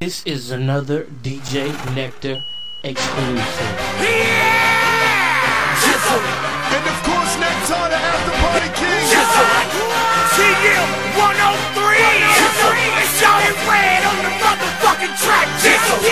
This is another DJ Nectar exclusive. Yeah! Jizzle! And of course, Nectar, the after party king. Jizzle! TM 103! Jizzle! And Shawty Red on the motherfucking track! Jizzle!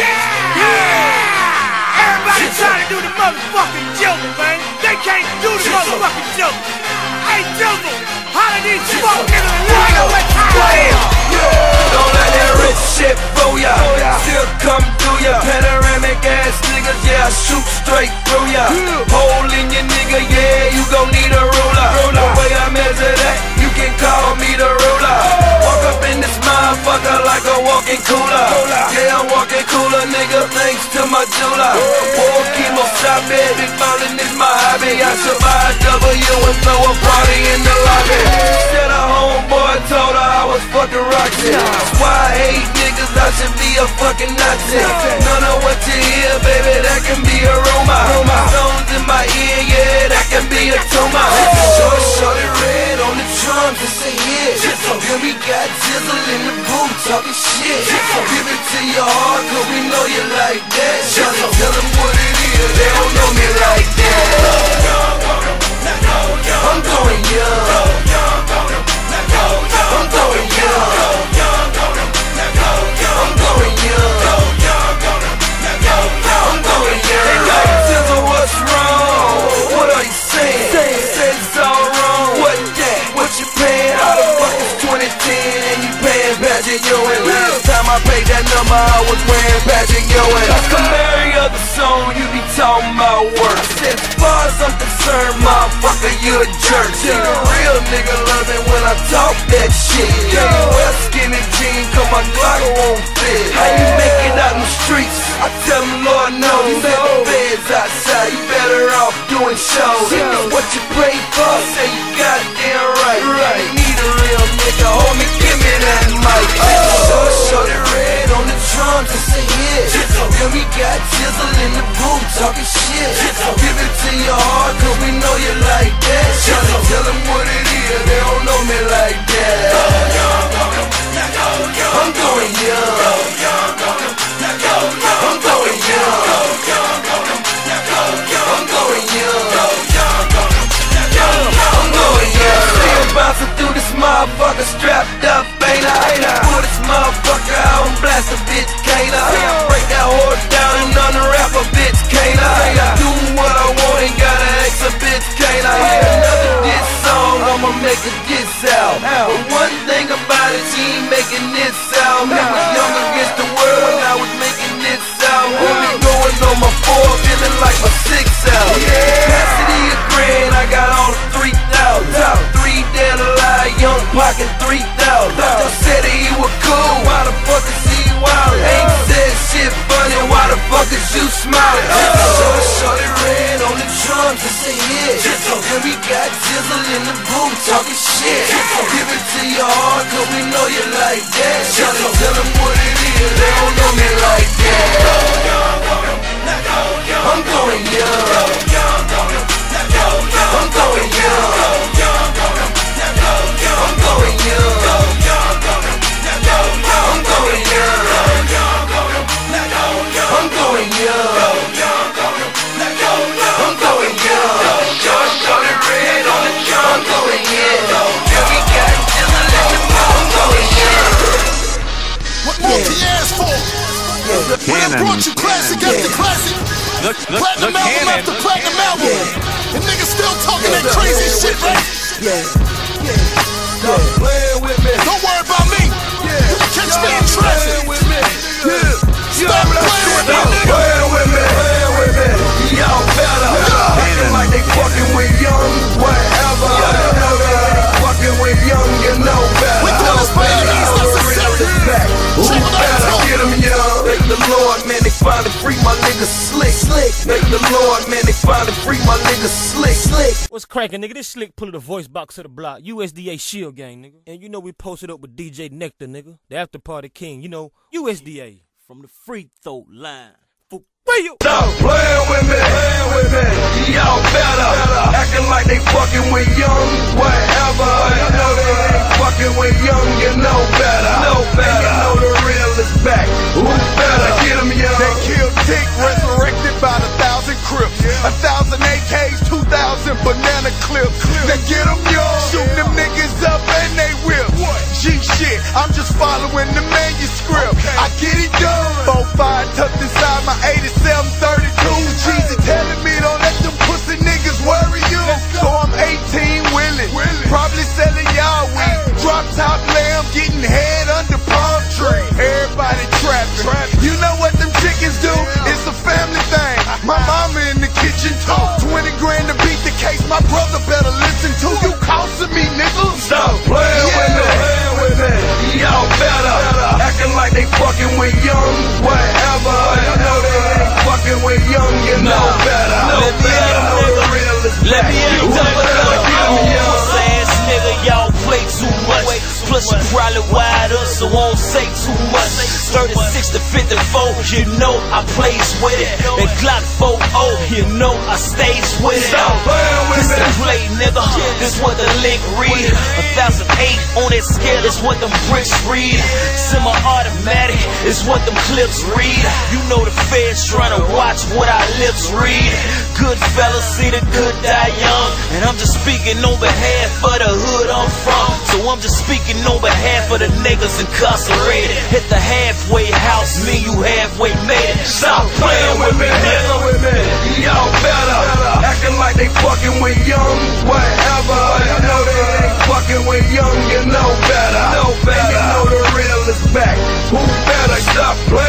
Yeah! Everybody trying to do the motherfucking Jizzle, man! They can't do the motherfucking Jizzle! Hey, Jizzle! How did these fuck niggas know what time it is? Don't let that rich shit fool ya. Still come through ya. Panoramic ass niggas, yeah, I shoot straight through ya. Hole in your nigga, yeah, you gon' need a ruler. The way I measure that, you can call me the ruler. Walk up in this motherfucker like a walking cooler. Yeah, I'm walking cooler, nigga, thanks to my jeweler. War chemo shop, big ballin' is my hobby. I survived W and throw a party in the lobby. Said a homeboy told her I was fucking Roxy. That's why I hate niggas, I should be a fucking Nazi. None of what you hear, baby, that can be a rumor. Stones in my ear, yeah, that can be a tumor. Shorty red on the drums, it's a hit. Then we got Jizzle in the booth talking shit. Give it to your heart, cause we know you like that. Shorty, tell them what it is, they don't know me like that. I'm going young. I'm going young. I'm going young. I'm going young. Hey, like, Jizzle, what's wrong? What are you saying? Say it's all wrong. What that? What you paying? How the fuck is 2010 and you paying Patrick Ewing? Last time I paid that number, I was wearing Patrick Ewing. Like a every other song, you be talking about work. As far as I'm concerned, motherfucker, you a jerk. See, the real nigga love it when I talk that shit. Yeah, you wear skinny jeans, cause my Glock won't fit. How you make it out in the streets? I tell them, Lord knows. You say the feds outside, you better off doing shows. If it's what you pray for, say you goddamn right. You need a real nigga, homie, give me that mic. Shorty red on the drums, it's a hit. Then we got Jizzle in the booth talking shit. Give it to your heart, cause we know you like that. Tell them what it is, they don't know me like that. I'm going young. I'm going young. I'm going young. I'm going young. Still bouncing through this motherfucker strapped up, ain't I? Pull this motherfucker out and blast a bitch, can't I? Break that horse down and unwrap a bitch, can't I? Do what I want and gotta ask a bitch, can't I? Another diss song, I'ma make a diss out. But one thing about it, she ain't making this out. I was young against the world when I was making this out. Only going on my 4, feeling like my 6 out. Capacity a grand, I got all the 3,000. Top 3 dead alive, young pocket 3,000. Y'all said that he was cool, why the fuck is he wild? Ain't said shit funny, why the fuck is you smiling? Shorty red on the drums, it's a hit. And we got Jizzle in the booth talking shit. Give it to your heart, cause we know you like that. Tell them what it is, they don't know me like that. I'm going young. I'm going young. I'm going young. I'm going young. I'm going young. I'm going young. Shorty red on the drum. I'm going young. And we got Jizzle in the booth. I'm going young. What more can you ask for? When I brought you classic after classic, platinum album after platinum album, and niggas still talking that crazy shit, right? Stop playing with me. Don't worry about me. You can catch me in traffic. Stop playing with me, Stop nigga. playing with me. Y'all better. Acting like they fucking with young, whatever. You know they ain't fucking with young, you know better. We call this baby, he's not back. Who better get him young? Thank the Lord, man, they finally free my nigga Slick. Thank the Lord, man, they finally free my nigga Slick. What's cracking, nigga? This Slick pulling the voice box of the block. USDA Shield Gang, nigga. And you know we posted up with DJ Nectar, nigga. The after party king, you know, USDA. From the free throw line. For real. Stop playing with me. Y'all better. Acting like they fucking with young, whatever. You know they ain't fucking with young, you know better. And you know the real is back. Who better? Get them young. They killed Tick, resurrected by 1,000 Crips. 1,000 AKs, 2,000 banana clips. Now get them young. Shoot them niggas up and they whip. G shit, I'm just following the manuscript. I get it done. 4-5 tucked inside my 8732. Jeezy telling me don't let them pussy niggas worry you. So I'm 18 willing, probably selling y'all weed. Drop top lamb, getting head under palm tree. Everybody trapping. You know what them chickens do? It's a family thing. My mama in the kitchen too. 20 grand to beat the case. My brother better listen to you. Costing me, nigga. Stop playing with me. Y'all better acting like they fucking with young, whatever. You know they ain't fucking with young, you know better. Let me in the pussy ass nigga, y'all play too much. Plus you probably wired up, so won't say too much. 36 to 54, you know I plays with it. And Glock 40, you know I stays with it. This the play, nigga, this what the lick read. 1,008 on that scale is what them bricks read. Semi-automatic is what them clips read. You know the feds trying to watch what our lips read. Good fellas see the good die young. And I'm just speaking on behalf of the hood I'm from. So I'm just speaking on behalf of the niggas incarcerated. Hit the halfway house, me you halfway made it. Stop playing with me, nigga. Y'all better acting like they fucking with young, whatever. You know they ain't fucking with young, you know better. And you know the real is back. Who better stop playing?